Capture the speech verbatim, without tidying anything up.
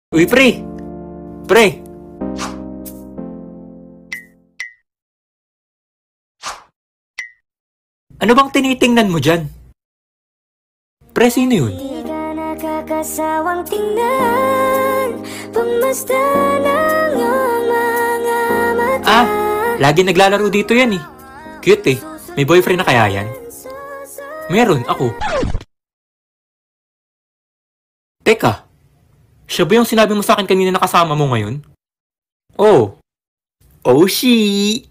Uy, pre! Pre! Ano bang tinitingnan mo dyan? Pre, sino yun? Di ka nakakasawang tingnan, pagmasdan ang iyong mga mata. Ah, lagi naglalaro dito yan eh. Cute eh. May boyfriend na kaya yan? Meron, ako. Teka, siya ba yung sinabi mo sa akin kanina na kasama mo ngayon? Oh. Oh, she!